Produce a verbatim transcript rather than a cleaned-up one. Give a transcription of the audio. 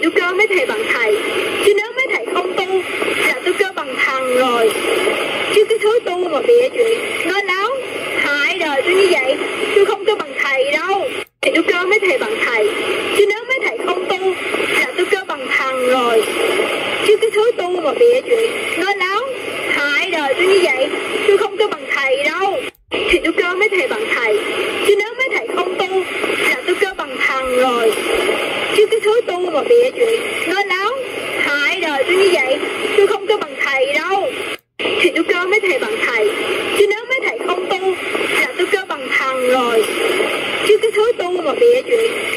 tôi cơ mấy thầy bằng thầy, chứ nếu mấy thầy không tu là tôi cơ bằng thằng rồi. Chứ cái thứ tu mà bịa chuyện nói láo hại đời tôi như vậy, tôi không cơ bằng thầy đâu. Thì tôi cơ mấy thầy bằng thầy, chứ nếu mấy thầy không tu là tôi cơ bằng thằng rồi. Chứ cái thứ tu mà bịa chuyện nói láo hại đời tôi như vậy, tôi không cơ bằng thầy đâu. Thì tôi cơ mấy thầy bằng thầy, chứ nếu mấy thầy không tu là tôi cơ bằng thằng rồi. Chứ cái thứ tu mà bịa chuyện nói láo hại đời tôi như vậy, tôi không cơ bằng thầy đâu. Thì tôi cơ mấy thầy bằng thầy, chứ nếu mấy thầy không tu là tôi cơ bằng thằng rồi. Chứ cái thứ tu mà bịa chuyện